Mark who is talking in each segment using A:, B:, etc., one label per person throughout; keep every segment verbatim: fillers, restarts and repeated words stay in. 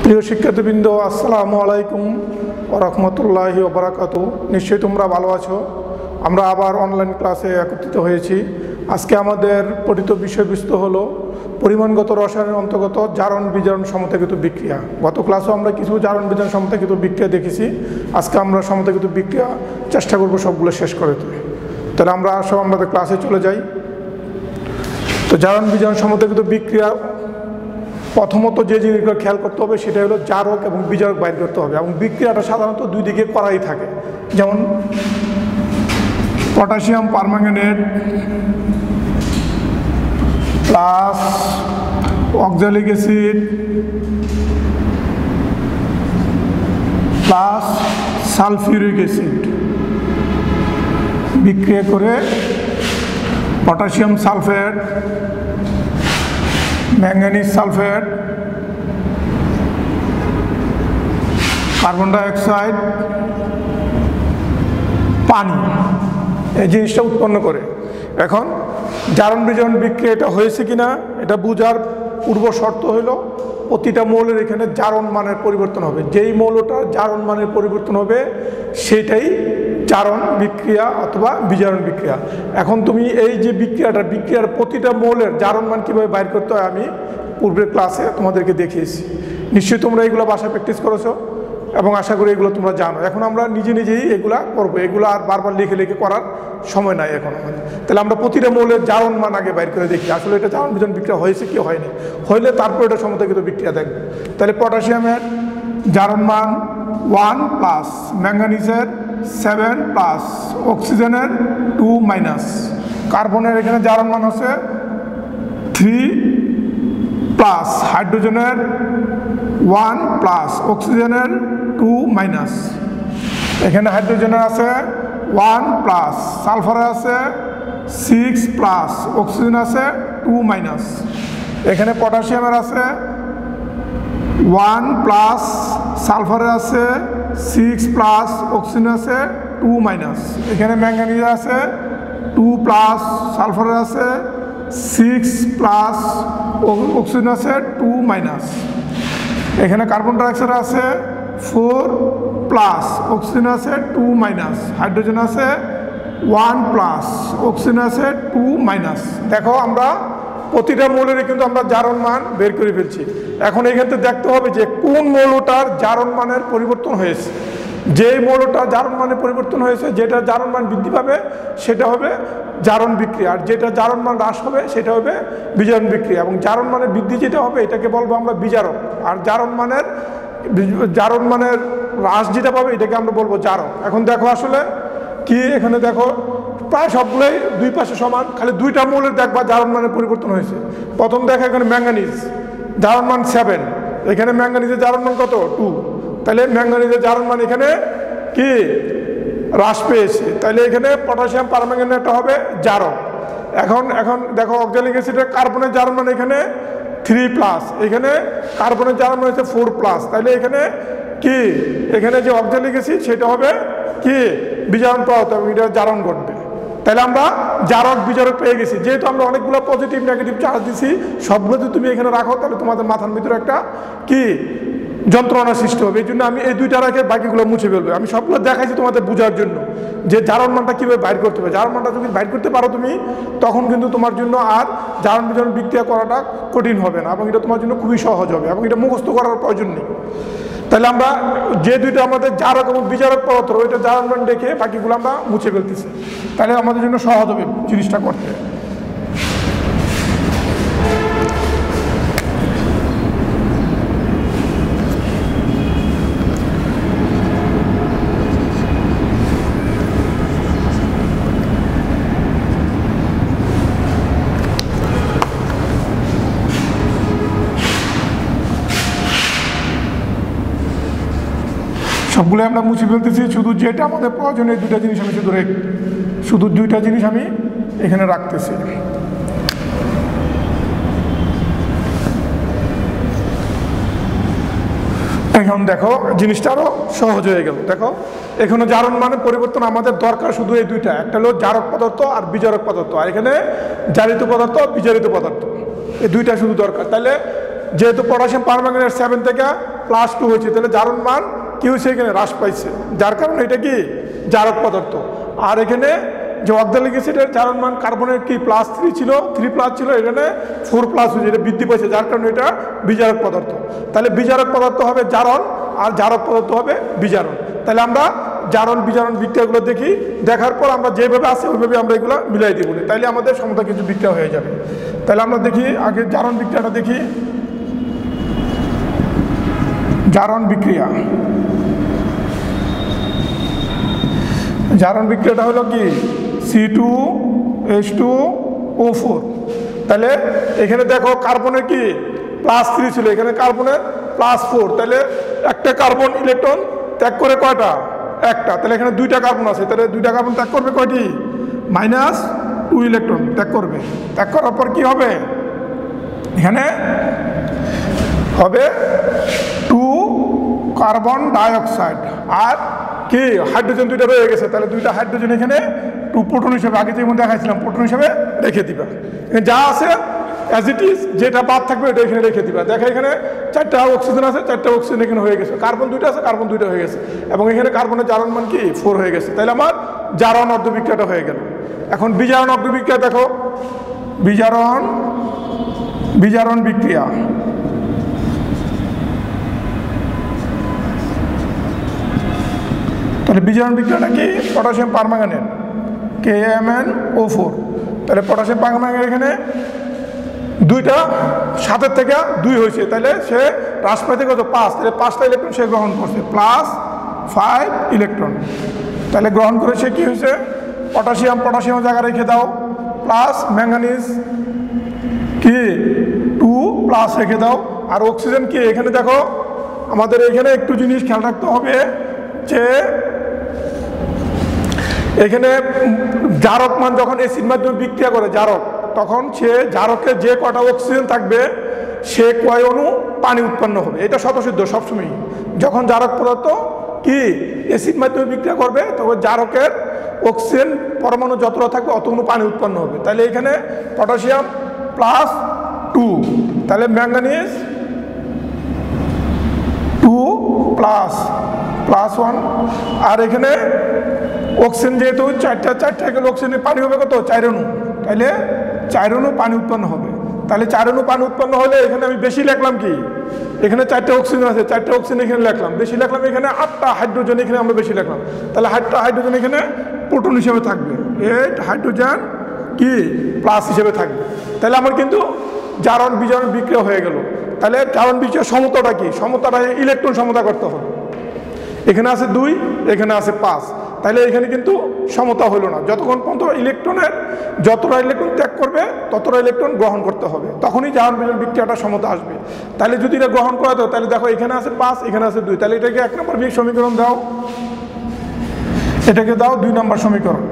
A: প্রিয় শিক্ষার্থীবৃন্দ, আসসালামু আলাইকুম ওয়া রাহমাতুল্লাহি ওয়া বারাকাতুহু। নিশ্চয়ই তোমরা ভালো আছো। আমরা আবার অনলাইন ক্লাসে একত্রিত হয়েছি। আজকে আমাদের পঠিত বিষয়বস্তু হলো পরিমাণগত রসায়নের অন্তর্গত জারণ বিজারণ সমতাকৃত বিক্রিয়া। গত ক্লাসেও আমরা কিছু জারণ বিজারণ সমতাকৃত বিক্রিয়া দেখেছি। আজকে আমরা সমতাকৃত বিক্রিয়া চেষ্টা করব সবগুলো শেষ করে দিতে। তাহলে আমরা সব আমাদের ক্লাসে চলে যাই। তো জারণ বিজারণ সমতাকৃত বিক্রিয়া প্রথমত যে জিনিসগুলো খেয়াল করতে হবে সেটা হলো জারক এবং বিজারক বাইর করতে হবে, এবং বিক্রিয়াটা সাধারণত দুই দিকে করাই থাকে। যেমন potassium permanganate plus oxalic acid plus sulphuric acid বিক্রিয়া করে potassium sulphate, manganese sulphate, carbon dioxide, পানি এই জিনিসটা উৎপন্ন করে। এখন জারণ বিজারণ বিক্রিয়া এটা হয়েছে কিনা এটা বোঝার পূর্ব শর্ত হইল প্রতিটা মৌলের এখানে জারণ মানের পরিবর্তন হবে। যেই মৌলটার জারণ মানের পরিবর্তন হবে সেটাই জারণ বিক্রিয়া অথবা বিজারণ বিক্রিয়া। এখন তুমি এই যে বিক্রিয়াটা বিক্রিয়ার প্রতিটা মৌলের জারণ মান কীভাবে বাইর করতে হয় আমি পূর্বের ক্লাসে তোমাদেরকে দেখিয়েছি। নিশ্চয়ই তোমরা এগুলো বাসায় প্র্যাকটিস করেছো এবং আশা করি এগুলো তোমরা জানো। এখন আমরা নিজে নিজেই এগুলা করবো, এগুলো আর বারবার লিখে লিখে করার সময় নাই এখন আমাদের। তাহলে আমরা প্রতিটা মৌলের জারণ মান আগে বাইর করে দেখি আসলে এটা জারণ বিজারণ বিক্রিয়া হয়েছে কি হয়নি, হইলে তারপর এটা সমতাকৃত বিক্রিয়া দেখবো। তাহলে পটাশিয়ামের জারণ মান ওয়ান প্লাস, ম্যাঙ্গানিজের সেভেন প্লাস, অক্সিজেনের টু মাইনাস, কার্বনের এখানে জারণ মান হচ্ছে থ্রি প্লাস, হাইড্রোজেনের ওয়ান প্লাস, অক্সিজেনের টু মাইনাস, এখানে হাইড্রোজেনের আছে ওয়ান প্লাস, সালফারের আছে সিক্স প্লাস, অক্সিজেন আছে টু মাইনাস, এখানে পটাশিয়ামের আছে ওয়ান প্লাস, সালফারের আছে সিক্স প্লাস, অক্সিজেন আছে টু মাইনাস, এখানে ম্যাঙ্গানিজ আছে টু প্লাস, সালফারের আছে সিক্স প্লাস, অক্সিজেন আছে টু মাইনাস, এখানে কার্বন ডাইঅক্সাইড আছে ফোর প্লাস, অক্সিজেন আছে টু মাইনাস, হাইড্রোজেন আছে ওয়ান প্লাস, অক্সিজেন আছে টু মাইনাস। দেখো আমরা প্রতিটা মৌলের কিন্তু আমরা জারণ মান বের করে ফেলছি। এখন এখান থেকে দেখতে হবে যে কোন মৌলটার জারণ মানের পরিবর্তন হয়েছে। যেই মৌলটার জারণ মানের পরিবর্তন হয়েছে, যেটা জারণ মান বৃদ্ধি পাবে সেটা হবে জারণ বিক্রিয়া, আর যেটা জারণ মান হ্রাস হবে সেটা হবে বিজারণ বিক্রিয়া। এবং জারণ মানের বৃদ্ধি যেটা হবে এটাকে বলবো আমরা বিজারক, আর জারণ মানের জারণ মানের হ্রাস যেটা পাবে এটাকে আমরা বলবো জারক। এখন দেখো আসলে কি, এখানে দেখো প্রায় সবগুলোই দুই পাশে সমান, খালি দুইটা মৌলের দেখবা জারণ মানের পরিবর্তন হয়েছে। প্রথম দেখো এখানে ম্যাঙ্গানিজ জারণ মান সেভেন, এখানে ম্যাঙ্গানিজের জারণ মান কত টু, তাহলে ম্যাঙ্গানিজের জারণ মান এখানে কি হ্রাস পেয়েছে, তাহলে এখানে পটাশিয়াম পারম্যাঙ্গানেটটা হবে জারক। এখন এখন দেখো অক্সালিক অ্যাসিডের কার্বনের জারণ মান এখানে থ্রি প্লাস, এখানে কার্বনের জারণ মান হচ্ছে ফোর প্লাস, তাহলে এখানে কি এখানে যে অক্সালিক অ্যাসিড সেটা হবে কি বিজারণ প্রভাবিত এবং এটা জারণ ঘটবে। তাহলে আমরা জারক বিজারক পেয়ে গেছি। যেহেতু আমরা অনেকগুলো পজিটিভ নেগেটিভ চার্জ দিছি, সবগুলো যদি তুমি এখানে রাখো তাহলে তোমাদের মাথার ভিতরে একটা কি যন্ত্রণা সৃষ্টি হবে। এই জন্য আমি এই দুইটা রেখে বাকিগুলো মুছে ফেলবো। আমি সবগুলো দেখাইছি তোমাদের বোঝার জন্য যে জারণ মানটা কীভাবে বাইর করতে হবে। জারণ মানটা যদি বাইর করতে পারো তুমি, তখন কিন্তু তোমার জন্য আর জারণ বিজারণ বিক্রিয়া করাটা কঠিন হবে না, এবং এটা তোমার জন্য খুবই সহজ হবে, এবং এটা মুখস্থ করার প্রয়োজন নেই। তাহলে আমরা যে দুইটা আমাদের জারক এবং বিজারক পদার্থ ওইটা জারণ মান দেখে বাকিগুলো আমরা মুছে ফেলতেছি, তাহলে আমাদের জন্য সহজ হবে জিনিসটা করতে। সবগুলো আমরা মুছে ফেলতেছি, শুধু যেটা আমাদের প্রয়োজন এই দুটা জিনিস আমি শুধু রেখ শুধু দুইটা জিনিস আমি এখানে রাখতেছি। এখন দেখো জিনিসটা আরো সহজ হয়ে গেল। দেখো এখানে জারণ মানে পরিবর্তন আমাদের দরকার শুধু এই দুইটা, একটা হলো জারক পদার্থ আর বিজারক পদার্থ, আর এখানে জারিত পদার্থ বিজারিত পদার্থ, এই দুইটা শুধু দরকার। তাহলে যেহেতু পটাশিয়াম পারম্যাঙ্গানেট সেভেন থেকে প্লাস টু হয়েছে, তাহলে জারণ মান কি হয়েছে এখানে হ্রাস পাইছে, যার কারণে এটা কি জারক পদার্থ। আর এখানে যে অক্সালিক অ্যাসিডের জারণ মান কার্বনের কি প্লাস থ্রি ছিল, থ্রি প্লাস ছিল, এখানে ফোর প্লাস হয়েছে, এটা বৃদ্ধি পাইছে, যার কারণে এটা বিজারক পদার্থ। তাহলে বিজারক পদার্থ হবে জারণ আর জারক পদার্থ হবে বিজারণ। তাহলে আমরা জারণ বিজারণ বিক্রিয়াগুলো দেখি, দেখার পর আমরা যেভাবে আছে ওইভাবে আমরা এগুলো মিলাই দিব, তাইলে আমাদের সমতা কিছু বিক্রিয়া হয়ে যাবে। তাহলে আমরা দেখি আগে জারণ বিক্রিয়াটা দেখি। জারণ বিক্রিয়া, জারণ বিক্রিয়াটা হলো কি C two H two O four. তাহলে এখানে দেখো কার্বনের কি প্লাস থ্রি ছিল, এখানে কার্বনের প্লাস ফোর, তাহলে একটা কার্বন ইলেকট্রন ত্যাগ করে কয়টা, একটা। তাহলে এখানে দুইটা কার্বন আছে, তাহলে দুইটা কার্বন ত্যাগ করবে কয়টি, মাইনাস টু ইলেকট্রন ত্যাগ করবে। ত্যাগ করার পর কি হবে, এখানে হবে টু কার্বন ডাইঅক্সাইড আর কি হাইড্রোজেন দুইটা রয়ে গেছে, তাহলে দুইটা হাইড্রোজেন এখানে টু প্রোটন হিসেবে আগে যেমন দেখাইছিলাম প্রোটন হিসেবে রেখে দিবা। যা আছে অ্যাজ ইট ইজ, যেটা বাদ থাকবে এটা এখানে রেখে দিবা। দেখো এখানে চারটা অক্সিজেন আছে, চারটা অক্সিজেন এখানে হয়ে গেছে, কার্বন দুইটা আছে, কার্বন দুইটা হয়ে গেছে, এবং এখানে কার্বনের জারণ মান কি ফোর হয়ে গেছে। তাহলে আমার জারণ অর্ধবিক্রিয়াটা হয়ে গেল। এখন বিজারণ অর্ধবিক্রিয়া দেখো, বিজারণ বিজারণ বিক্রিয়া, তাহলে বিজারণ বিক্রিয়াটা কি potassium permanganate K M N O four. তাহলে পটাশিয়াম পারম্যাঙ্গানেট এখানে দুইটা সাতের থেকে দুই হয়েছে, তাহলে সে হ্রাস পাইতে কত পাঁচ, তাহলে পাঁচটা ইলেকট্রন সে গ্রহণ করছে, প্লাস ফাইভ ইলেকট্রন। তাহলে গ্রহণ করে সে কী হয়েছে, পটাশিয়াম পটাশিয়াম জায়গা রেখে দাও, প্লাস ম্যাঙ্গানিজ কি টু প্লাস রেখে দাও, আর অক্সিজেন কি এখানে দেখো আমাদের এখানে একটু জিনিস খেয়াল রাখতে হবে যে এখানে জারক মান যখন অ্যাসিড মাধ্যমে বিক্রিয়া করে জারক, তখন সে জারকে যে কটা অক্সিজেন থাকবে সে কয় অণু পানি উৎপন্ন হবে, এটা স্বতঃসিদ্ধ সবসময়। যখন জারক পদার্থ কি অ্যাসিড মাধ্যমে বিক্রিয়া করবে তখন জারকের অক্সিজেন পরমাণু যতটা থাকবে অতগুলো পানি উৎপন্ন হবে। তাহলে এখানে পটাশিয়াম প্লাস টু, তাহলে manganese two plus plus one, আর এখানে অক্সিজেন যেহেতু চারটা চারটা গেলে অক্সিজেনের পানি হবে কত চার অণু, তাহলে চার অণু পানি উৎপন্ন হবে। তাহলে চার অণু পানি উৎপন্ন হলে এখানে আমি বেশি লিখলাম কি, এখানে চারটা অক্সিজেন আছে, চারটা অক্সিজেন এখানে লিখলাম, বেশি লিখলাম এখানে আটটা হাইড্রোজেন এখানে আমরা বেশি লিখলাম, তাহলে আটটা হাইড্রোজেন এখানে প্রোটন হিসেবে থাকবে, এইট হাইড্রোজেন কি প্লাস হিসেবে থাকবে। তাহলে আমার কিন্তু জারণ বিজারণ বিক্রিয়া হয়ে গেল। তাহলে জারণ বিক্রিয়ার সমতাটা কি, সমতাটা ইলেকট্রন সমতা করতে হবে, এখানে আছে দুই এখানে আছে পাঁচ, তাহলে এখানে কিন্তু সমতা হলো না। যতক্ষণ পর্যন্ত ইলেকট্রনের যতটা ইলেকট্রন ত্যাগ করবে ততটা ইলেকট্রন গ্রহণ করতে হবে, তখনই জারণ বিজারণ বিক্রিয়াটা সমতা আসবে। তাহলে যদি এটা গ্রহণ করা দাও, তাহলে দেখো এখানে আছে পাঁচ এখানে আছে দুই, তাহলে এটাকে এক নম্বর সমীকরণ দাও, এটাকে দাও দুই নম্বর সমীকরণ।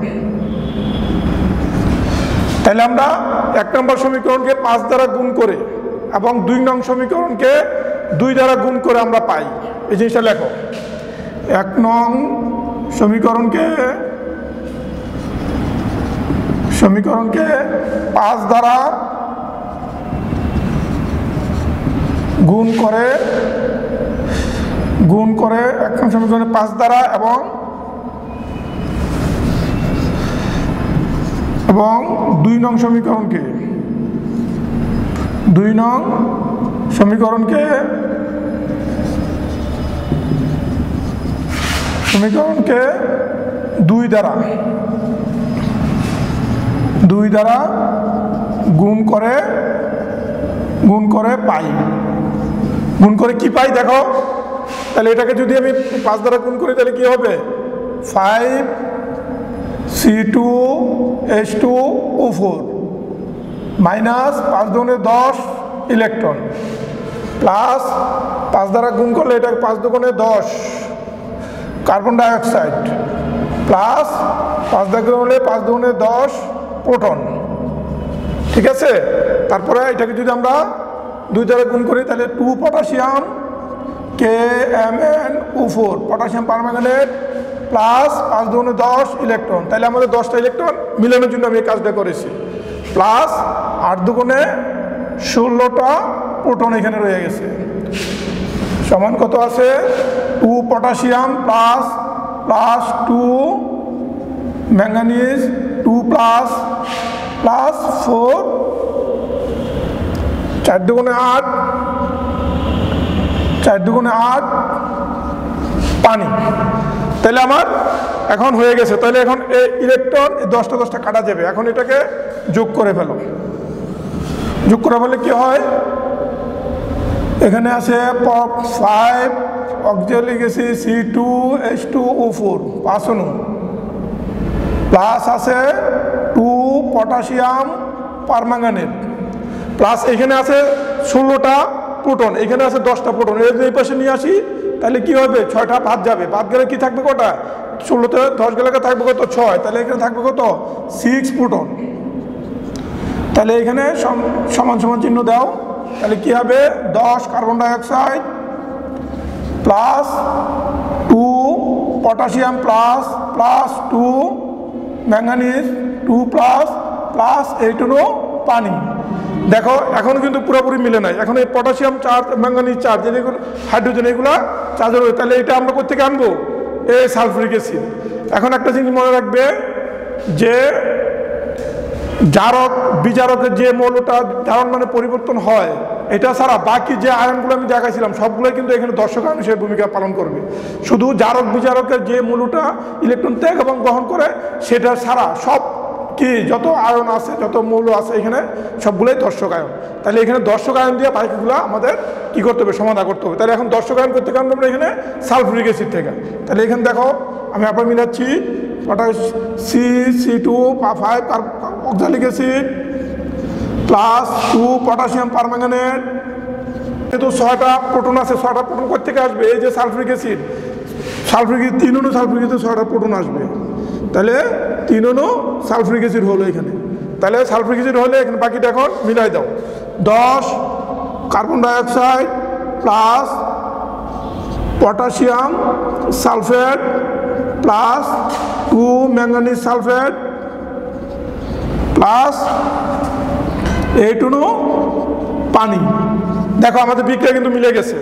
A: তাহলে আমরা এক নম্বর সমীকরণকে পাঁচ দ্বারা গুণ করে এবং দুই নং সমীকরণকে দুই দ্বারা গুণ করে আমরা পাই। এই জিনিসটা লেখো, এক নং সমীকরণকে সমীকরণকে পাঁচ দ্বারা গুণ করে গুণ করে এক নং সমীকরণে পাঁচ দ্বারা এবং এবং দুই নং সমীকরণকে দুই নং সমীকরণকে সমীকরণকে দুই দ্বারা দুই দ্বারা গুণ করে গুণ করে পাই। গুণ করে কি পাই দেখো, তাহলে এটাকে যদি আমি পাঁচ দ্বারা গুণ করি তাহলে কি হবে, five C two H two O four minus পাঁচ দুগুণে দশ ইলেকট্রন, প্লাস পাঁচ দ্বারা গুণ করলে এটা পাঁচ দুগুণে দশ কার্বন ডাইঅক্সাইড, প্লাস পাঁচ দ্বারা গুণ হলে পাঁচ দুগুণে দশ প্রোটন। ঠিক আছে, তারপরে এটাকে যদি আমরা দুই দ্বারা গুণ করি তাহলে two potassium K M N O four potassium permanganate plus পাঁচ দুগুণে দশ ইলেকট্রন, তাহলে আমাদের দশটা ইলেকট্রন মিলানোর জন্য আমি এই কাজটা করেছি, প্লাস আট দুগুণে ষোলোটা প্রোটন এখানে রয়ে গেছে, সমান কত আছে two potassium plus plus two manganese two plus plus four চার দুগুণে আট চার দুগুণে আট পানি। তাহলে আমার এখন হয়ে গেছে। তাহলে এখন এই ইলেকট্রন দশটা দশটা কাটা যাবে। এখন এটাকে যোগ করে ফেলো। যোগ করে ফেলে কি হয়, এখানে আছে five oxalic acid C two H two O four পাঁচ অণু, প্লাস আছে টু পটাশিয়াম পারম্যাঙ্গানেট, প্লাস এখানে আছে ষোলোটা প্রোটন, এখানে আছে দশটা প্রোটন। এর এই পাশে নিয়ে আসি তাহলে কি হবে, ছয়টা বাদ যাবে। বাদ গেলে কি থাকবে কটা, ষোলোতে দশ গেলে থাকবে কত ছয়, তাহলে এখানে থাকবে কত সিক্স প্রোটন। তাহলে এখানে সমান সমান চিহ্ন দাও। তাহলে কি হবে দশ carbon dioxide plus two potassium plus plus two manganese two plus plus eight হলো পানি। দেখো এখন কিন্তু পুরোপুরি মিলে নাই, এখন এই পটাশিয়াম চার্জ ম্যাঙ্গানিজ চার্জ যেগুলো হাইড্রোজেন এগুলা চার্জ হবে। তাহলে এটা আমরা কোথেকে আনবো, এই সালফিউরিক অ্যাসিড। এখন একটা জিনিস মনে রাখবে যে জারক বিজারকের যে মৌলটা জারণ মানে পরিবর্তন হয়, এটা ছাড়া বাকি যে আয়নগুলো আমি দেখাইছিলাম সবগুলোই কিন্তু এখানে দর্শক আয়ন হিসেবে ভূমিকা পালন করবে। শুধু জারক বিজারকের যে মৌলটা ইলেকট্রন ত্যাগ এবং গ্রহণ করে সেটা ছাড়া সব কি যত আয়ন আছে যত মৌল আছে এখানে সবগুলোই দর্শক আয়ন। তাহলে এখানে দর্শক আয়ন দিয়ে বাকিগুলো আমাদের কি করতে হবে, সমাধান করতে হবে। তাহলে এখন দর্শক আয়ন করতে গেলে আমরা এখানে সালফিউরিক অ্যাসিড থেকে, তাহলে এখানে দেখো আমি আবার মিলাচ্ছি potash C C two five oxalic acid plus two potassium permanganate. যেহেতু ছয়টা প্রোটন আছে, ছয়টা প্রোটন কোথা থেকে আসবে, এই যে সালফিউরিক অ্যাসিড সালফিউরিক তিন অণু সালফিউরিক অ্যাসিড ছয়টা প্রোটন আসবে। তাহলে তিন অণু সালফিউরিক অ্যাসিড হলো এখানে। তাহলে সালফিউরিক অ্যাসিড হলে এখানে বাকিটা এখন মিলাই দাও, দশ carbon dioxide plus potassium sulphate plus two manganese sulphate plus eight অণু পানি। দেখো আমাদের বিক্রিয়া কিন্তু মিলে গেছে।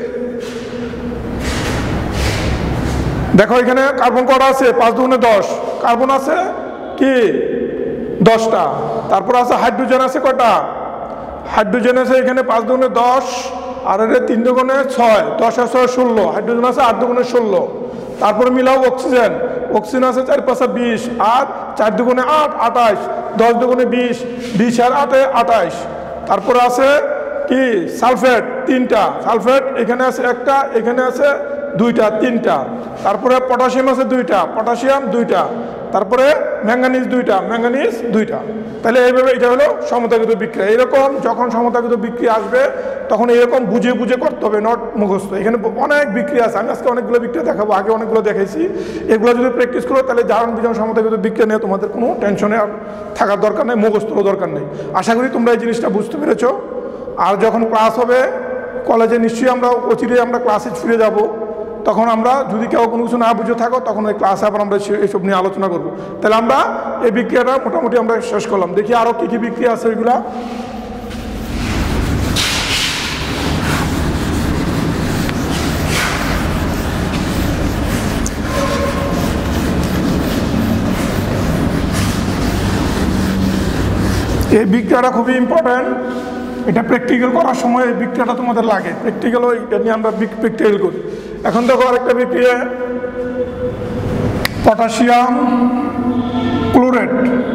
A: দেখো এখানে কার্বন কটা আছে, পাঁচ দুগুণে দশ, কার্বন আছে কি দশটা, তারপর আছে হাইড্রোজেন আছে কটা, হাইড্রোজেন আছে এখানে পাঁচ দুগুণে দশ, আর এর তিন দুগুণে ছয়, দশ আর ছয় ষোলো, হাইড্রোজেন আছে আট দুগুণে ষোলো। তারপরে মিলাও অক্সিজেন, অক্সিজেন আছে চার পাঁচা বিশ, আর চার দুগুণে আট আঠাশ, দশ দুগুণে বিশ, বিশ আর আটে আঠাশ। তারপরে আছে কি সালফেট তিনটা, সালফেট এখানে আছে একটা, এখানে আছে দুইটা, তিনটা। তারপরে পটাশিয়াম আছে দুইটা, পটাশিয়াম দুইটা। তারপরে ম্যাঙ্গানিজ দুইটা, ম্যাঙ্গানিজ দুইটা। তাহলে এইভাবে এটা হলো সমতাগত বিক্রিয়া। এরকম যখন সমতাগত বিক্রিয়া আসবে তখন এরকম বুঝে বুঝে করতে হবে, নট মুখস্থ। এখানে অনেক বিক্রিয়া আছে, আমি আজকে অনেকগুলো বিক্রিয়া দেখাবো, আগে অনেকগুলো দেখাইছি। এগুলো যদি প্র্যাকটিস করো তাহলে জারণ বিজারণ সমতাগত বিক্রিয়া নিয়ে তোমাদের কোনো টেনশনে আর থাকার দরকার নেই, মুখস্থরও দরকার নেই। আশা করি তোমরা এই জিনিসটা বুঝতে পেরেছ। আর যখন ক্লাস হবে কলেজে নিশ্চয়ই আমরা অচিরে আমরা ক্লাসে ফিরে যাব, তখন আমরা যদি কেউ কোনো কিছু না বুঝে থাকো তখন ওই ক্লাসে আবার আমরা এইসব নিয়ে আলোচনা করব। তাহলে আমরা এই বিক্রিয়াটা মোটামুটি আমরা শেষ করলাম। দেখি আরও কী কী বিক্রিয়া আছে ওইগুলা। এই বিক্রিয়াটা খুবই ইম্পর্ট্যান্ট, এটা প্র্যাকটিক্যাল করার সময় এই বিক্রিয়াটা তোমাদের লাগে। প্র্যাকটিক্যাল এটা নিয়ে আমরা প্র্যাকটিক্যাল করি। এখন দেখো আরেকটা বিক্রিয়া, potassium chlorate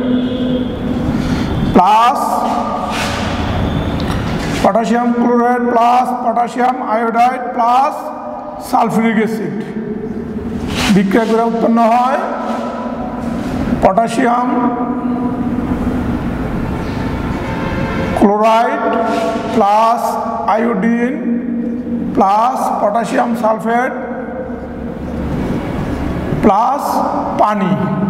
A: plus potassium chloride plus potassium iodide plus sulphuric acid বিক্রিয়া করে উৎপন্ন হয় potassium chloride plus iodine plus potassium sulphate plus পানি।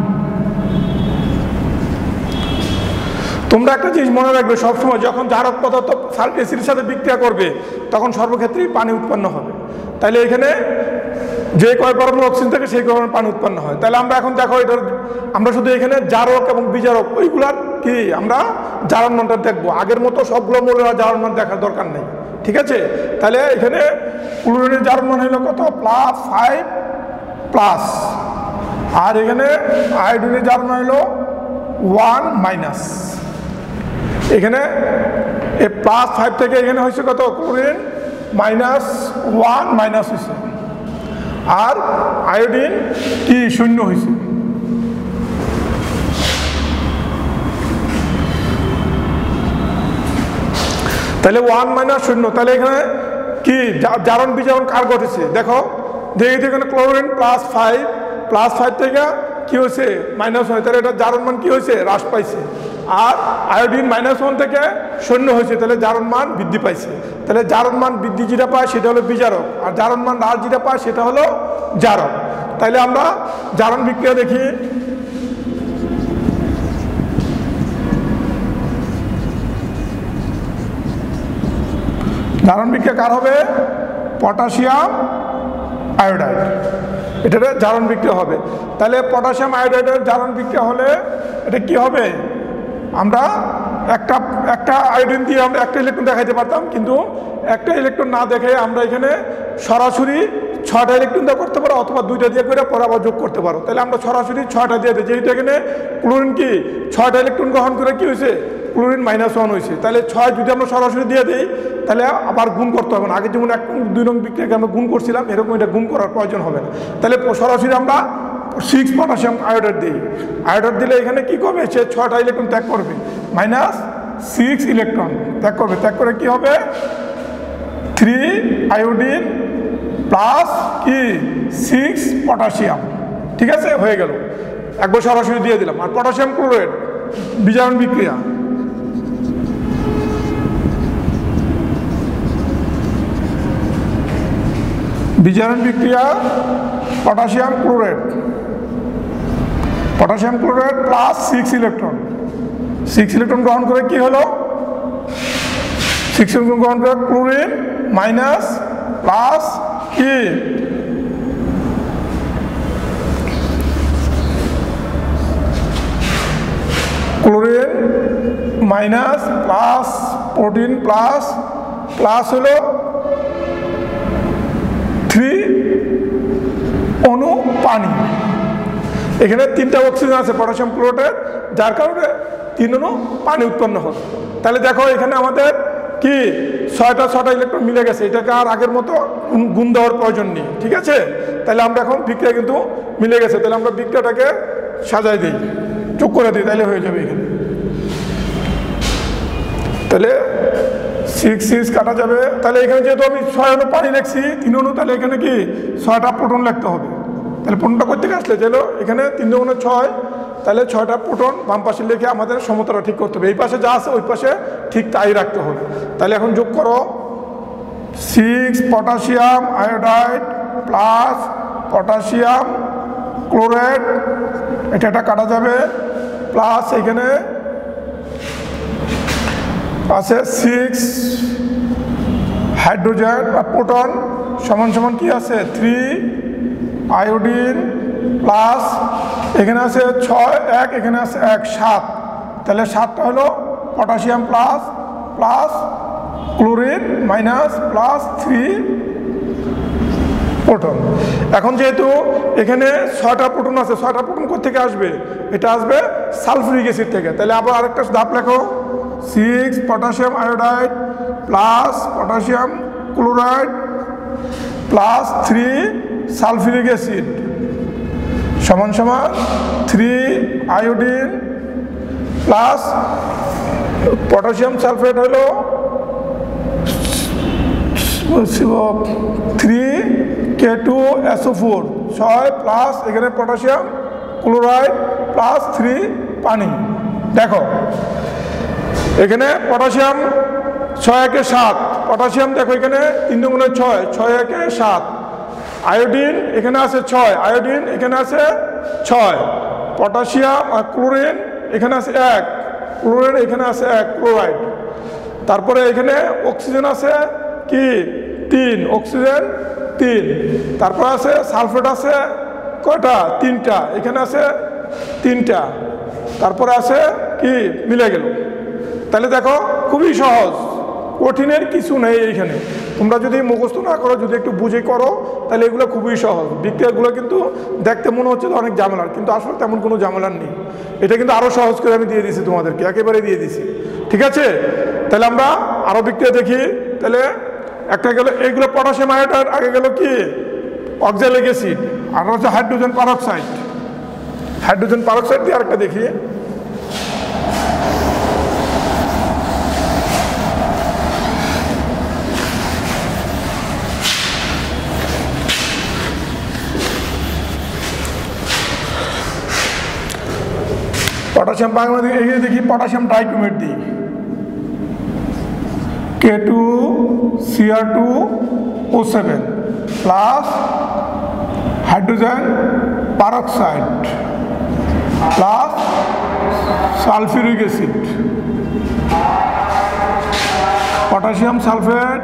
A: তোমরা একটা জিনিস মনে রাখবে, সবসময় যখন জারক পদার্থ অ্যাসিডের সাথে বিক্রিয়া করবে তখন সর্বক্ষেত্রেই পানি উৎপন্ন হবে। তাহলে এখানে যে কয় পরমাণু অক্সিজেন থাকে সেই পরিমাণ পানি উৎপন্ন হয়। তাহলে আমরা এখন দেখো এটার আমরা শুধু এখানে জারক এবং বিজারক ওইগুলার কি আমরা জারণ মানটা দেখবো। আগের মতো সবগুলো মৌলের জারণ মান দেখার দরকার নেই, ঠিক আছে। তাহলে এখানে ক্লোরিনের জারণ মান হলো কত প্লাস ফাইভ প্লাস, আর এখানে আয়োডিনের জারণ হলো ওয়ান মাইনাস। এখানে এই প্লাস ফাইভ থেকে এখানে হয়েছে কত ক্লোরিন মাইনাস ওয়ান মাইনাস হয়েছে, আর আয়োডিন কি শূন্য হয়েছে। তাহলে ওয়ান মাইনাস শূন্য, তাহলে এখানে কি জারণ বিজারণ কার ঘটেছে দেখো, দেখি এখানে chlorine plus five plus five থেকে কি হয়েছে মাইনাস হয়, তাহলে এটা জারণ মান কি হয়েছে হ্রাস পাইছে, আর আয়োডিন মাইনাস ওয়ান থেকে শূন্য হয়েছে, তাহলে জারণ মান বৃদ্ধি পাইছে। তাহলে জারণ মান বৃদ্ধি যেটা পায় সেটা হলো বিজারক, আর জারণ মান হ্রাস যেটা পায় সেটা হলো জারক। তাইলে আমরা জারণ বিক্রিয়া দেখি। জারণ বিক্রিয়া কার হবে পটাশিয়াম আয়োডাইড, এটা জারণ বিক্রিয়া হবে। তাহলে পটাশিয়াম আয়োডাইডের জারণ বিক্রিয়া হলে এটা কি হবে, আমরা একটা একটা আয়োডিন দিয়ে আমরা একটা ইলেকট্রন দেখাইতে পারতাম, কিন্তু একটা ইলেকট্রন না দেখে আমরা এখানে সরাসরি ছয়টা ইলেকট্রন দিয়ে করতে পারো, অথবা দুইটা দিয়ে করে পরে আবার যোগ করতে পারো। তাহলে আমরা সরাসরি ছয়টা দিয়ে দিই, যেহেতু এখানে ক্লোরিন কি ছয়টা ইলেকট্রন গ্রহণ করে কি হয়েছে ক্লোরিন মাইনাস ওয়ান হয়েছে। তাহলে ছয় যদি আমরা সরাসরি দিয়ে দিই তাহলে আবার গুণ করতে হবে না, আগে যেমন এক দুই নং বিক্রিয়াকে আমরা গুণ করছিলাম এরকম এটা গুণ করার প্রয়োজন হবে না। তাহলে সরাসরি আমরা সিক্স পটাশিয়াম আয়োডাইড দিই, আয়োডাইড দিলে এখানে কি করবে সে ছয়টা ইলেকট্রন ত্যাগ করবে, মাইনাস সিক্স ইলেকট্রন ত্যাগ করবে, ত্যাগ করে কি হবে থ্রি আয়োডিন প্লাস কি সিক্স পটাশিয়াম, ঠিক আছে হয়ে গেল, একবার সরাসরি দিয়ে দিলাম। আর পটাশিয়াম ক্লোরাইড বিজারণ বিক্রিয়া, বিজারণ বিক্রিয়া potassium chloride, potassium chloride plus six electron, six electron গ্রহণ করে কি হলো সিক্স ইলেকট্রন গ্রহণ করে ক্লোরিন মাইনাস প্লাস কি chlorine minus plus protein plus plus হলো থ্রি অণু পানি। এখানে তিনটা অক্সিজেন আছে পটাশিয়াম ক্লোরাইড, যার কারণে তিন অণু পানি উৎপন্ন হল। তাহলে দেখো এখানে আমাদের কি ছয়টা ছয়টা ইলেকট্রন মিলে গেছে, এটাকে আর আগের মতো গুণ দেওয়ার প্রয়োজন নেই, ঠিক আছে। তাহলে আমরা এখন বিক্রিয়া কিন্তু মিলে গেছে, তাহলে আমরা বিক্রিয়াটাকে সাজাই দিই, যোগ করে দিই, তাহলে হয়ে যাবে এখানে। তাহলে সিক্স সিক্স কাটা যাবে, তাহলে এখানে যেহেতু আমি ছয় অণু পানি লিখছি তিন অণু, তাহলে এখানে কি ছয়টা প্রোটন লিখতে হবে। তাহলে প্রোটনটা করতে আসলে চলো এখানে তিন অণু ছয়, তাহলে ছয়টা প্রোটন বাম পাশে লিখে আমাদের সমতাটা ঠিক করতে হবে, এই পাশে যা আছে ওই পাশে ঠিক তাই রাখতে হবে। তাহলে এখন যোগ করো six potassium iodide plus potassium chloride, এটা এটা কাটা যাবে, প্লাস এখানে আছে সিক্স হাইড্রোজেন বা প্রোটন সমান সমান কি আছে থ্রি আয়োডিন প্লাস এখানে আছে ছয় এক, এখানে আছে এক সাত, তাহলে সাতটা হলো potassium plus plus chlorine minus plus three proton. এখন যেহেতু এখানে ছয়টা প্রোটন আছে, ছয়টা প্রোটন কোথেকে আসবে, এটা আসবে সালফিউরিক অ্যাসিড থেকে। তাহলে আবার আরেকটা ধাপ লেখো six potassium iodide plus potassium chloride plus three sulphuric acid সমান সমান three iodine plus potassium sulphate হলো three K two SO four ছয় প্লাস এখানে পটাশিয়াম ক্লোরাইড প্লাস থ্রি পানি। দেখো এখানে পটাশিয়াম ছয় একে সাত, পটাশিয়াম দেখো এখানে তিন দুগুণে ছয়, ছয় একে সাত, আয়োডিন এখানে আছে ছয়, আয়োডিন এখানে আছে ছয়, পটাশিয়াম আর ক্লোরিন এখানে আছে এক, ক্লোরিন এখানে আছে এক ক্লোরাইড, তারপরে এখানে অক্সিজেন আছে কি তিন, অক্সিজেন তিন, তারপরে আছে সালফেট আছে কয়টা তিনটা, এখানে আছে তিনটা, তারপরে আছে কি মিলে গেল। তাহলে দেখো খুবই সহজ, কঠিনের কিছু নেই এইখানে। তোমরা যদি মুখস্থ না করো, যদি একটু বুঝে করো, তাহলে এগুলো খুবই সহজ। বিক্রিয়াগুলো কিন্তু দেখতে মনে হচ্ছে অনেক ঝামেলার, কিন্তু আসলে তেমন কোনো ঝামেলার নেই। এটা কিন্তু আরও সহজ করে আমি দিয়ে দিয়েছি তোমাদেরকে, একেবারে দিয়ে দিয়েছি। ঠিক আছে, তাহলে আমরা আরও বিক্রিয়া দেখি। তাহলে একটা গেল এইগুলো পটাশিয়াম আয়োডাইড, আগে গেল কি অক্সালিক অ্যাসিড, আর হচ্ছে হাইড্রোজেন পারক্সাইড। হাইড্রোজেন পারক্সাইড দিয়ে আরেকটা দেখি। পটাশিয়াম বাংলা এই দেখি পটাশিয়াম ডাইক্রোমেট দিই, K two C R two O seven plus hydrogen peroxide plus sulphuric acid, potassium sulphate,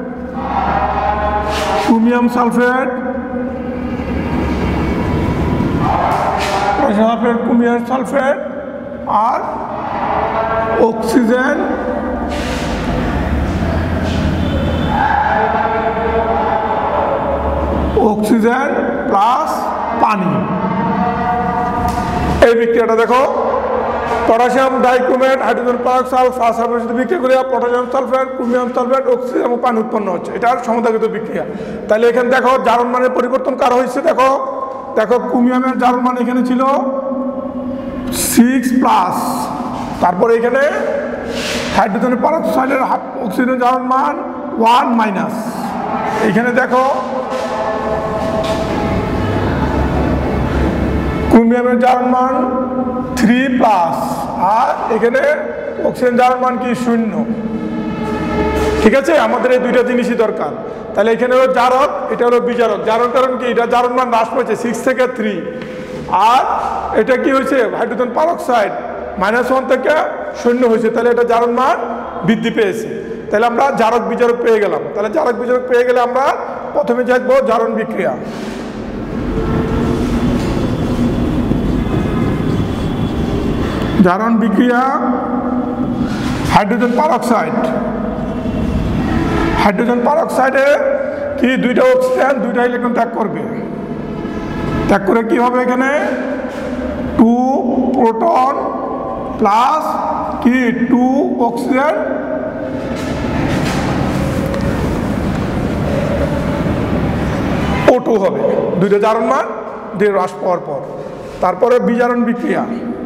A: chromium sulphate, sulphate chromium sulphate আর অক্সিজেন অক্সিজেন প্লাস পানি। এই বিক্রিয়াটা দেখো, potassium dichromate, hydrogen peroxide, first সালফেটের সাথে বিক্রিয়া করে potassium sulphate, chromium sulphate, oxygen এবং পানি উৎপন্ন হচ্ছে। এটার সমতাগত বিক্রিয়া। তাহলে এখানে দেখো জারণ মানের পরিবর্তন কার হয়েছে। দেখো দেখো ক্রোমিয়ামের জারণ মান এখানে ছিল সিক্স প্লাস, তারপরে এখানে হাইড্রোজেন পারক্সাইডের অক্সিজেন জারণ মান ওয়ান মাইনাস। এখানে দেখো ক্রোমিয়ামের জারণ মান থ্রি প্লাস, আর এখানে অক্সিজেন জারণ মান কি শূন্য। ঠিক আছে, আমাদের এই দুইটা জিনিসই দরকার। তাহলে এখানে হলো জারক, এটা হলো বিজারক। জারণ কারণ কি, এটা জারণ মান হ্রাস পেয়েছে সিক্স থেকে থ্রি, আর এটা কি হয়েছে হাইড্রোজেন পারক্সাইড মাইনাস ওয়ান থেকে শূন্য হয়েছে, তাহলে এটা জারণ মান বৃদ্ধি পেয়েছে। তাহলে আমরা জারক বিজারক পেয়ে গেলাম। তাহলে জারক বিজারক পেয়ে গেলে আমরা প্রথমে দেখবো জারণ বিক্রিয়া। জারণ বিক্রিয়া হাইড্রোজেন পারক্সাইড, হাইড্রোজেন পারক্সাইডে কি দুইটা অক্সিজেন দুইটা ইলেকট্রন ত্যাগ করবে। ত্যাগ করে কি হবে, এখানে টু প্রোটন প্লাস কি টু অক্সিজেন ও টু হবে। দুইটা জারণ মান দিয়ে হ্রাস পাওয়ার পর তারপরে বিজারণ বিক্রিয়া।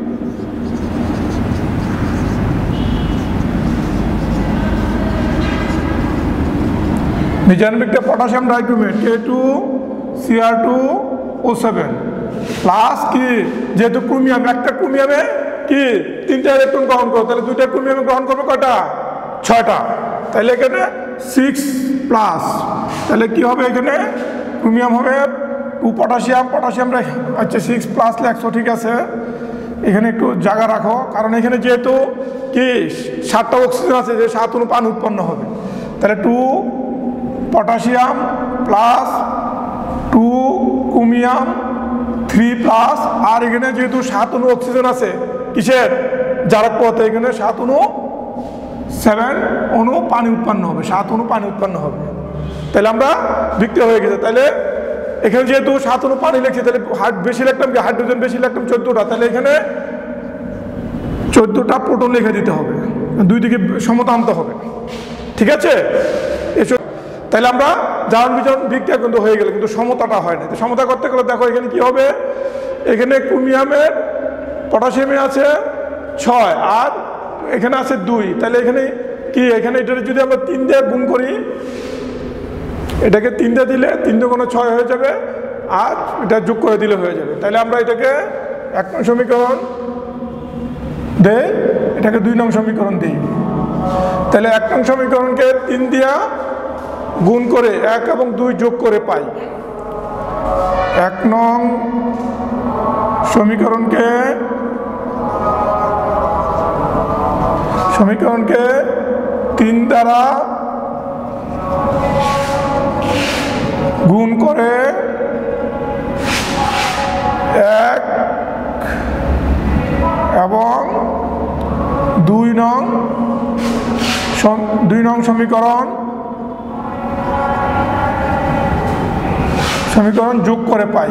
A: বিজারণ বিক্রিয়া potassium dichromate K two C R two O seven plus কি যেহেতু ক্রোমিয়াম, একটা ক্রোমিয়ামে কি তিনটা ইলেকট্রন গ্রহণ করো, তাহলে দুইটা ক্রোমিয়ামে গ্রহণ করবে কয়টা, ছয়টা। তাহলে এখানে সিক্স প্লাস, তাহলে কি হবে এখানে ক্রোমিয়াম হবে টু পটাশিয়াম, পটাশিয়াম আচ্ছা সিক্স প্লাস লেখছো, ঠিক আছে। এখানে একটু জায়গা রাখো, কারণ এখানে যেহেতু কি সাতটা অক্সিজেন আছে, যে সাত অনু পান উৎপন্ন হবে। তাহলে two potassium plus two chromium three plus, আর এখানে যেহেতু সাত অনু অক্সিজেন আছে কিসের জারক পথে, এখানে সাত অনু সেভেন অনু পানি উৎপন্ন হবে, সাত অনু পানি উৎপন্ন হবে। তাহলে আমরা বিক্রিয়া হয়ে গেছে। তাহলে এখানে যেহেতু সাত অনু পানি লিখছি, তাহলে বেশি লিখলাম কি হাইড্রোজেন বেশি লিখলাম চোদ্দোটা, তাহলে এখানে চোদ্দোটা প্রোটন লিখে দিতে হবে, দুই দিকে সমতা আনতে হবে। ঠিক আছে, এসব তাহলে আমরা জারণ বিজারণ বিক্রিয়া কিন্তু হয়ে গেল, কিন্তু সমতাটা হয় না। সমতা করতে গেলে দেখো এখানে কি হবে, এখানে ক্রোমিয়ামের পটাশিয়ামে আছে ছয় আর এখানে আছে দুই, তাহলে এখানে কি এখানে এটা যদি আমরা তিন দিয়ে গুণ করি, এটাকে তিন দিয়ে দিলে তিন দুগুণে ছয় হয়ে যাবে, আর এটা যোগ করে দিলে হয়ে যাবে। তাহলে আমরা এটাকে এক নং সমীকরণ দেই, এটাকে দুই নং সমীকরণ দিই। তাহলে এক নং সমীকরণকে তিন দিয়া গুণ করে এক এবং দুই যোগ করে পাই। এক নং সমীকরণকে সমীকরণকে তিন দ্বারা গুণ করে এক এবং দুই নং দুই নং নং সমীকরণ সমীকরণ যোগ করে পাই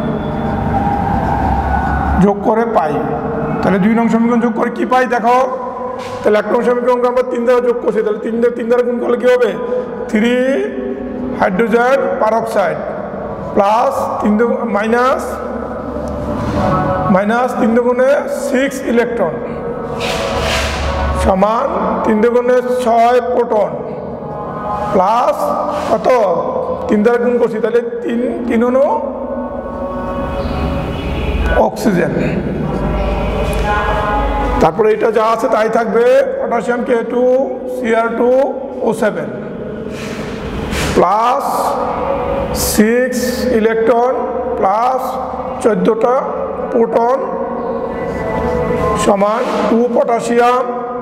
A: যোগ করে পাই তাহলে দুই নং সমীকরণ যোগ করে কি পাই দেখো তাহলে এক নং সমীকরণকে আমরা তিন দ্বারা যোগ করছি তাহলে তিন দ্বারা তিন দ্বারা গুণ করলে কি হবে থ্রি হাইড্রোজেন পারঅক্সাইড প্লাস তিন মাইনাস মাইনাস তিন দুগুণে সিক্স ইলেকট্রন সমান তিন দুগুণে ছয় প্রোটন প্লাস কত তিন দ্বারা গুণ করছি তাহলে তিন তিন অনু অক্সিজেন তারপরে এটা যা আছে তাই থাকবে potassium K two CR two O seven plus six electron plus চোদ্দোটা প্রোটন সমান two potassium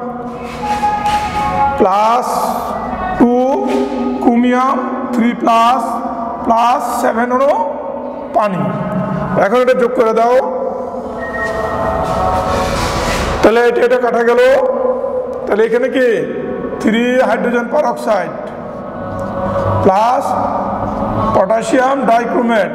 A: plus two chromium three plus plus seven হলো পানি এখন এটা যোগ করে দাও তাহলে এটা এটা কাটা গেল তাহলে এখানে কি three hydrogen peroxide plus potassium dichromate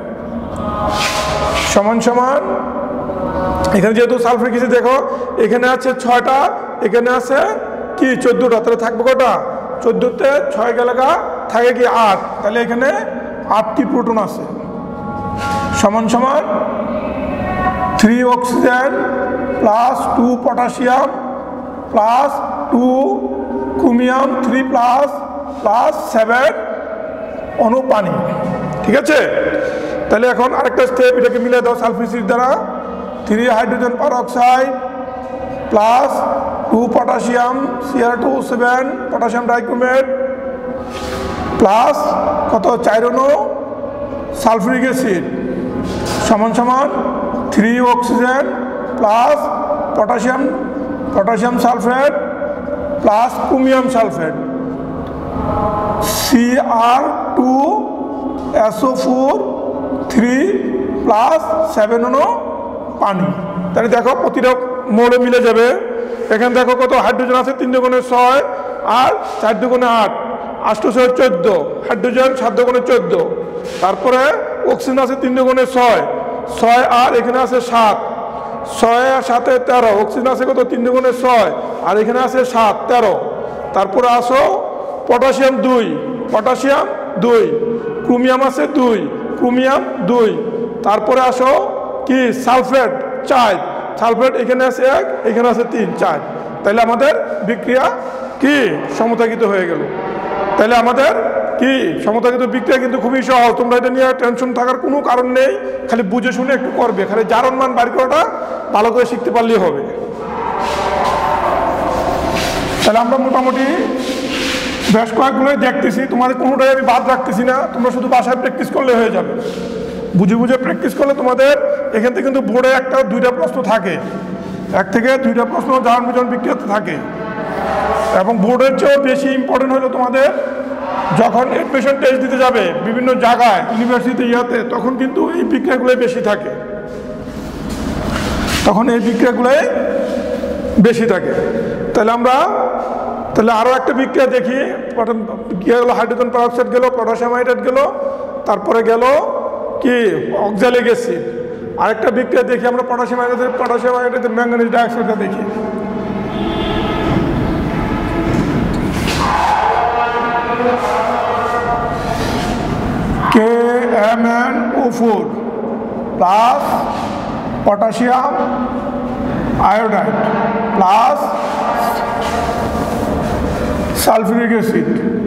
A: সমান সমান এখানে যেহেতু সালফার কিছু দেখো এখানে আছে ছয়টা এখানে আছে কি চোদ্দোটা তাহলে থাকবে কটা চোদ্দোতে ছয় গেলাগা থাকে কি আট তাহলে এখানে আটটি প্রোটন আছে সমান সমান three oxygen plus two potassium plus two chromium three plus plus seven অনু পানি ঠিক আছে তাহলে এখন আরেকটা স্টেপ এটাকে মিলে দাও সালফিসির দ্বারা three hydrogen peroxide plus two potassium CR two seven potassium dichromate plus কত চার অনু সালফিউরিক অ্যাসিড সমান সমান three oxygen plus potassium potassium sulphate plus chromium sulphate CR two SO four three plus seven অনু পানি তাহলে দেখো প্রতিটা মোড়ে মিলে যাবে এখানে দেখো কত হাইড্রোজেন আছে তিন দুগুণে ছয় আর চার দুগুণে আট আষ্ট ছয় চোদ্দ হাইড্রোজেন সাত দুগুণে চোদ্দ তারপরে অক্সিজেন আছে তিন দুগুণে ছয় ছয় আর এখানে আছে সাত ছয় আর সাথে তেরো অক্সিজেন আছে কত তিন দুগুণে ছয় আর এখানে আছে সাত তেরো তারপরে আসো পটাশিয়াম দুই পটাশিয়াম দুই ক্রোমিয়াম আছে দুই ক্রোমিয়াম দুই তারপরে আসো কি সালফেট চার সালফেট এখানে আছে এক এখানে আছে তিন চার তাহলে আমাদের বিক্রিয়া কি সমতাকিত হয়ে গেল তাহলে আমাদের কি সমতাকিত বিক্রিয়া কিন্তু খুবই সহজ তোমরা এটা নিয়ে টেনশন থাকার কোনো কারণ নেই খালি বুঝে শুনে একটু করবে খালি জারণ মান বাড়ি করাটা ভালো করে শিখতে পারলেই হবে তাহলে আমরা মোটামুটি বেশ কয়েকগুলোই দেখতেছি তোমাদের কোনোটাই আমি বাদ রাখতেছি না তোমরা শুধু বাসায় প্র্যাকটিস করলে হয়ে যাবে বুঝে বুঝে প্র্যাকটিস করলে তোমাদের এখান থেকে কিন্তু বোর্ডে একটা দুইটা প্রশ্ন থাকে এক থেকে দুইটা প্রশ্ন জারণ বিজারণ বিক্রিয়াতে থাকে এবং বোর্ডের চেয়েও বেশি ইম্পর্টেন্ট হলো তোমাদের যখন এডমিশন টেস্ট দিতে যাবে বিভিন্ন জায়গায় ইউনিভার্সিটি ইয়াতে তখন কিন্তু এই বিক্রিয়াগুলোই বেশি থাকে তখন এই বিক্রিয়াগুলোই বেশি থাকে তাহলে আমরা তাহলে আরও একটা বিক্রিয়া দেখি বিক্রিয়া গেলো হাইড্রোজেন পারঅক্সাইড গেল পটাশিয়াম হাইড্রেট গেল তারপরে গেল কি অক্সালিক অ্যাসিড আরেকটা বিক্রিয়া দেখি আমরা potassium hydrate potassium hydrate manganese ডাইঅক্সাইডটা দেখি K M N O four plus potassium iodide plus sulphuric acid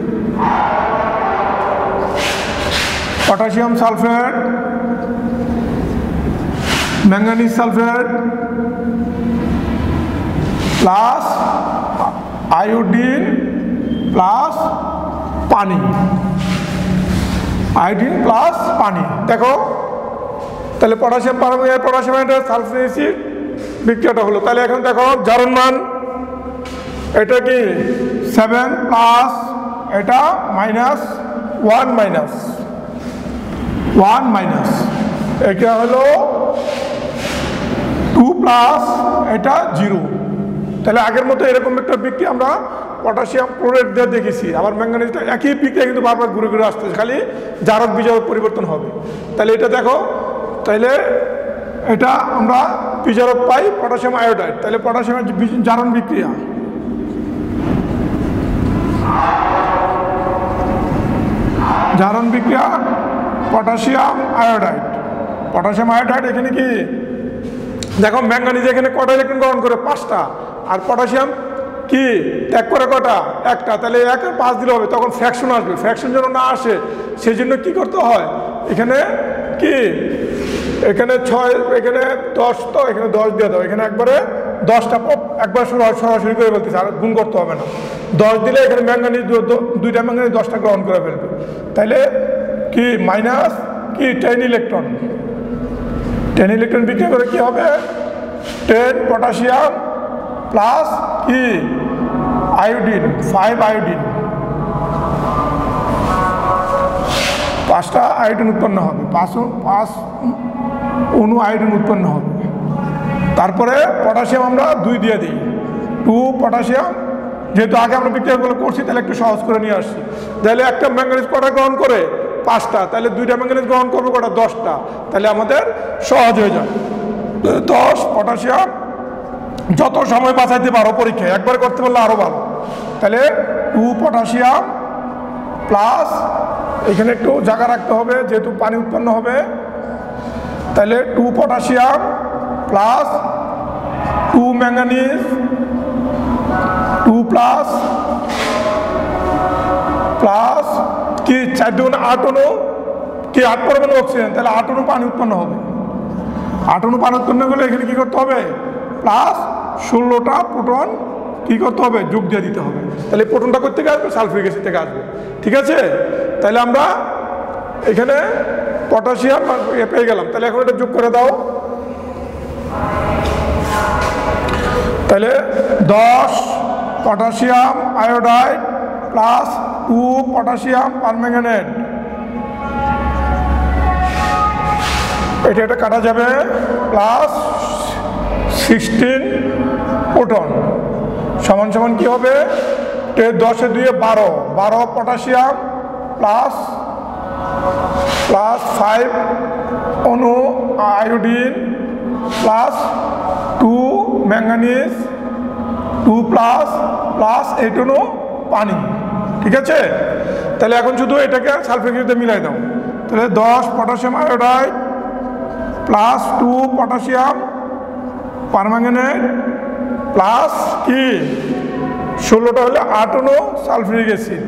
A: potassium sulphate manganese sulphate plus iodine plus পানি আয়োডিন প্লাস পানি দেখো তাহলে potassium permanganate potassium hydrate sulphuric acid বিক্রিয়াটা হলো তাহলে এখন দেখো জারণ মান এটা কি সেভেন প্লাস এটা minus one minus one minus এটা হলো টু প্লাস এটা জিরো তাহলে আগের মতো এরকম একটা বিক্রিয়া আমরা পটাশিয়াম ক্লোরাইড দিয়ে দেখেছি, আবার ম্যাঙ্গানিজটা একই বিক্রিয়া কিন্তু বারবার ঘুরে ঘুরে আসতেছে, খালি জারক বিজারক পরিবর্তন হবে। তাহলে এটা দেখো, তাইলে এটা আমরা বিজারক পাই পটাশিয়াম আয়োডাইড, তাহলে পটাশিয়ামের জারণ বিক্রিয়া জারণ বিক্রিয়া পটাশিয়াম আয়োডাইড। পটাশিয়াম আয়োডাইড এখানে কি দেখো, ম্যাঙ্গানিজ এখানে কটা ইলেকট্রন গ্রহণ করে? পাঁচটা। আর পটাশিয়াম কি ত্যাগ করে কটা? একটা। তাহলে একে পাঁচ দিলে হবে, তখন ফ্র্যাকশন আসবে। ফ্র্যাকশন যেন না আসে সেই জন্য কী করতে হয়, এখানে কি এখানে ছয়, এখানে দশ, তো এখানে দশ দিয়ে দাও, এখানে একবারে দশটা একবার সরাসরি করে বলতেছে, আর গুণ করতে হবে না। দশ দিলে এখানে ম্যাঙ্গানিজ দুইটা ম্যাঙ্গানিজ দশটা গ্রহণ করে ফেলবে, তাইলে কি মাইনাস কি টেন ইলেকট্রন। টেন ইলেকট্রন বিক্রিয়া করে কি হবে? টেন পটাশিয়াম প্লাস কি আয়োডিন, ফাইভ আয়োডিন, পাঁচটা আয়োডিন উৎপন্ন হবে, পাঁচ পাঁচ অণু আয়োডিন উৎপন্ন হবে। তারপরে পটাশিয়াম আমরা দুই দিয়ে দিই, টু পটাশিয়াম, যেহেতু আগে আমরা বিক্রিয়াগুলো করছি তাহলে একটু সহজ করে নিয়ে আসছি। তাহলে একটা ম্যাঙ্গানিজ কটা গ্রহণ করে? পাঁচটা। তাহলে দুইটা ম্যাঙ্গানিজ গ্রহণ করবো কটা? দশটা। তাহলে আমাদের সহজ হয়ে যায়। দশ পটাশিয়াম, যত সময় বাঁচাইতে পারো পরীক্ষায়, একবার করতে পারলে আরও ভালো। তাহলে টু পটাশিয়াম প্লাস, এখানে একটু জায়গা রাখতে হবে যেহেতু পানি উৎপন্ন হবে, তাহলে two potassium plus two manganese, two plus plus কি চার দুগুণ আট অণু, কি আট পরমাণু অক্সিজেন, তাহলে আট অণু পানি উৎপন্ন হবে। আট অণু পানি উৎপন্ন করলে এখানে কী করতে হবে? প্লাস ষোলোটা প্রোটন কী করতে হবে? যোগ দিয়ে দিতে হবে। তাহলে প্রোটনটা কোথা থেকে আসবে? সালফিউরিক অ্যাসিড থেকে আসবে। ঠিক আছে, তাহলে আমরা এখানে পটাশিয়াম পেয়ে গেলাম। তাহলে এখন এটা যোগ করে দাও। তাহলে দশ potassium iodide plus two potassium permanganate, এটা এটা কাটা যাবে, প্লাস সিক্সটিন প্রোটন সমান সমান কি হবে? দশে দুয়ে বারো, বারো পটাশিয়াম প্লাস প্লাস ফাইভ অণু iodine plus two manganese, two plus plus eight অণু পানি। ঠিক আছে, তাহলে এখন শুধু এটাকে সালফিউরিক অ্যাসিডে মিলাই দাও। তাহলে দশ potassium iodide plus two potassium permanganate plus কি ষোলোটা হলে আট অণু সালফিউরিক অ্যাসিড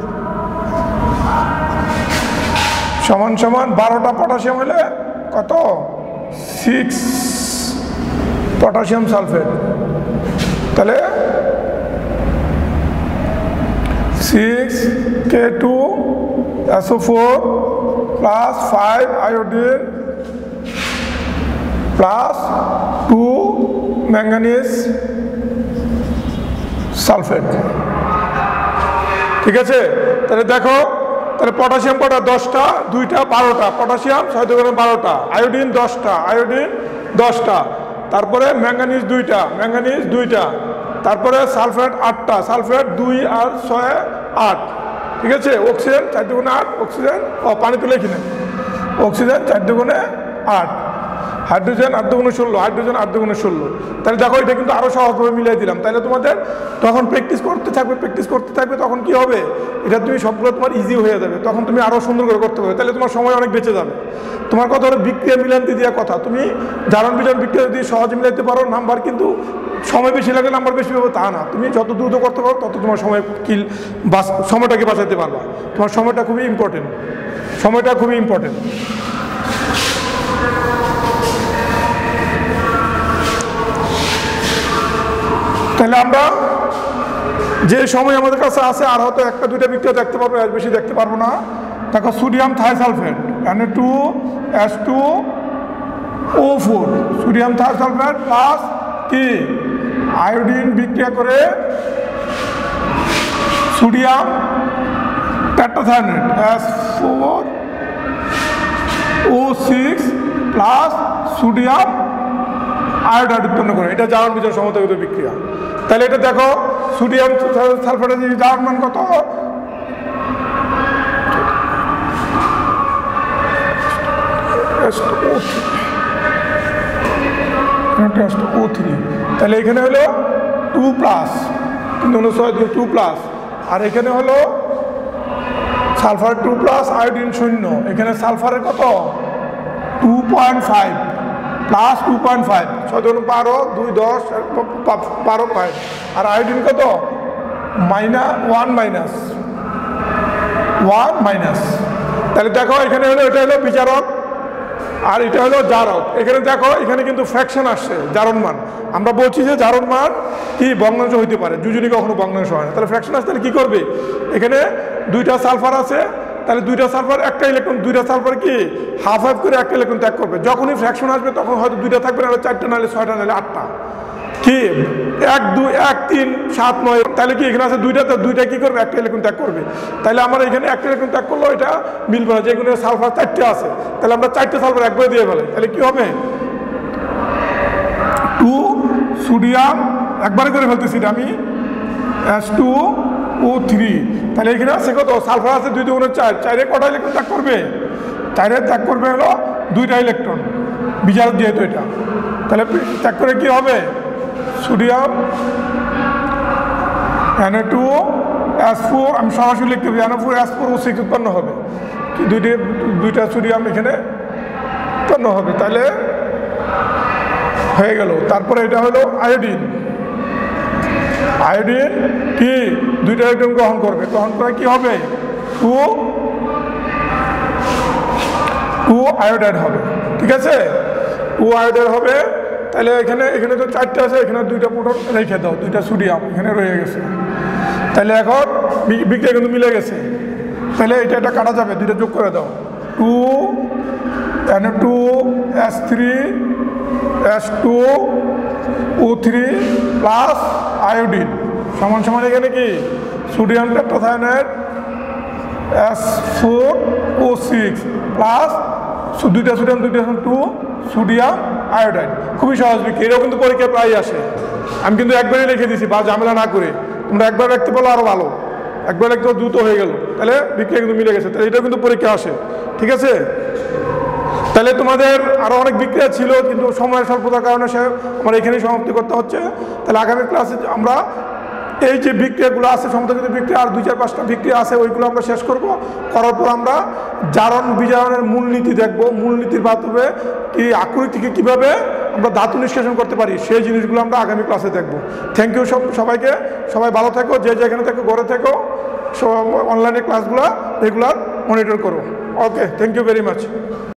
A: সমান সমান বারোটা পটাশিয়াম হলে কত? Six potassium sulphate. তাহলে six K two S O four plus five iodine plus two manganese sulphate. ঠিক আছে, তাহলে দেখো, তাহলে পটাশিয়াম কটা? দশটা, দুইটা বারোটা, পটাশিয়াম ছয় দুগুণে বারোটা, আয়োডিন দশটা, আয়োডিন দশটা, তারপরে ম্যাঙ্গানিজ দুইটা, ম্যাঙ্গানিজ দুইটা, তারপরে সালফেট আটটা, সালফেট দুই আর ছয় আট। ঠিক আছে, অক্সিজেন চার দুগুণে আট, অক্সিজেন ও পানি তুলে কিনে অক্সিজেন চার দুগুণে আট, হাইড্রোজেন আট দুগুণে ষোলো, হাইড্রোজেন আট দুগুণে ষোলো। তাহলে দেখো এটা কিন্তু আরও সহজভাবে মিলিয়ে দিলাম। তাহলে তোমাদের তখন প্র্যাকটিস করতে থাকবে, প্র্যাকটিস করতে থাকবে, তখন কি হবে? এটা তুমি সবগুলো তোমার ইজি হয়ে যাবে, তখন তুমি আরও সুন্দর করে করতে পারবে। তাহলে তোমার সময় অনেক বেঁচে যাবে। তোমার কথা হলো বিক্রিয়া মিলান্তি দেওয়া কথা, তুমি জারণ বিজারণ বিক্রিয়া যদি সহজে মিলাইতে পারো, নাম্বার কিন্তু সময় বেশি লাগে, নাম্বার বেশি পাবো তা না। তুমি যত দ্রুত করতে পারো তত তোমার সময় কিল বাস সময়টাকে বাঁচাতে পারবা। তোমার সময়টা খুবই ইম্পর্টেন্ট, সময়টা খুবই ইম্পর্টেন্ট। তাহলে আমরা যে সময় আমাদের কাছে আছে, আর হয়তো একটা দুইটা বিক্রিয়া দেখতে পারবো, আর বেশি দেখতে পারবো না। দেখো sodium thiosulphate N A two S two O four, sodium thiosulphate plus কি আয়োডিন বিক্রিয়া করে sodium tetrathionate S four O six plus sodium iodide উৎপন্ন করে, এটা জারণ বিজারণ সমতাগত বিক্রিয়া। তাহলে এটা দেখো সোডিয়াম সালফারের জারণ মান কত? ও থ্রি, তাহলে এখানে হলো টু প্লাস, তিন ছয় টু প্লাস, আর এখানে হলো সালফার টু প্লাস আয়োডিন শূন্য। এখানে সালফারের কত? Two point five plus two point five, ছয় ধরুন বারো, দুই দশ, বারো ফাইভ, আর আয়োডিন কত? Minus one minus one minus. তাহলে দেখো এখানে হলো, এটা হলো বিচারক আর এটা হলো জারক। এখানে দেখো এখানে কিন্তু ফ্র্যাকশন আসছে জারণ মান। আমরা বলছি যে জারণ মান কি ভগ্নাংশ হইতে পারে, দুজনই কখনো ভগ্নাংশ হয় না। তাহলে ফ্র্যাকশন আসছে, তাহলে কি করবে? এখানে দুইটা সালফার আছে, তাহলে দুইটা সালফার একটা ইলেকট্রন, দুইটা সালফার কি হাফ হাফ করে একটা ইলেকট্রন ত্যাগ করবে। যখনই ফ্র্যাকশন আসবে তখন হয়তো দুইটা থাকবে, নাহলে চারটা, নাহলে ছয়টা, নাহলে আটটা। কি এক দুই এক তিন সাত নয়, তাহলে কি এখানে আছে দুইটা, তো দুইটা কি করবে? একটা ইলেকট্রন ত্যাগ করবে। তাহলে আমার এখানে একটা ইলেকট্রন ত্যাগ করলো, এটা মিলবে না, যেগুলো সালফার চারটে আছে। তাহলে আমরা চারটে সালফার একবারে দিয়ে ফেলে, তাহলে কি হবে? টু সোডিয়াম একবারে করে ফেলতেছি আমি, এস টু ও থ্রি। তাহলে এখানে আছে কত? সালফার আছে দুই দুগুণে চার, চারে কটা ইলেকট্রন ত্যাগ করবে? চারে ত্যাগ করবে হলো দুইটা ইলেকট্রন, বিজারক যেহেতু এটা। তাহলে ত্যাগ করে কি হবে? Sodium N A two S four, আমি সরাসরি লিখতে পারি, N O four S four O six উৎপন্ন হবে। কি দুইটা দুইটা সোডিয়াম এখানে উৎপন্ন হবে, তাহলে হয়ে গেল। তারপরে এটা হলো আয়োডিন। আয়োডিন কি দুইটা ইলেকট্রন গ্রহণ করবে, গ্রহণ করে কি হবে? টু টু আয়োডাইড হবে, ঠিক আছে? টু আয়োডাইড হবে। তাহলে এখানে এখানে তো চারটে আছে, এখানে দুইটা প্রোটন রেখে দাও, দুইটা সোডিয়াম এখানে রয়ে গেছে। তাহলে এখন বিক্রিয়া কিন্তু মিলে গেছে। তাহলে এটা এটা কাটা যাবে, দুইটা যোগ করে দাও, two N two S three S two O three plus iodine সমান সমান এখানে কি sodium tetrathionate S four O six plus দুইটা সোডিয়াম দুইটা টু সোডিয়াম আয়োডাইড। খুবই সহজ বিক্রিয়া, এটাও কিন্তু পরীক্ষায় প্রায় আসে। আমি কিন্তু একবারই লিখে দিছি, বা ঝামেলা না করে। তোমরা একবার রাখতে পারলো আরও ভালো, একবার রাখতে দ্রুত হয়ে গেল, তাহলে বিক্রিয়া কিন্তু মিলে গেছে। তাহলে এটাও কিন্তু পরীক্ষা আসে, ঠিক আছে? তাহলে তোমাদের আরও অনেক বিক্রিয়া ছিল, কিন্তু সময়ের স্বল্পতার কারণে সে আমার এখানেই সমাপ্তি করতে হচ্ছে। তাহলে আগামী ক্লাসে আমরা এই যে বিক্রিয়াগুলো আছে, সমতাকৃত বিক্রিয়া আর দুই চার পাঁচটা বিক্রিয়া আছে, ওইগুলো আমরা শেষ করব। করার পর আমরা জারণ বিজারণের মূলনীতি দেখব, মূলনীতির মাধ্যমে কি আকরিক থেকে কীভাবে আমরা ধাতু নিষ্কাশন করতে পারি, সেই জিনিসগুলো আমরা আগামী ক্লাসে দেখব। থ্যাংক ইউ সব সবাইকে, সবাই ভালো থেকো, যে যেখানে থেকো ঘরে থেকো, অনলাইনে ক্লাসগুলো রেগুলার মনিটর করো। Okay, thank you very much.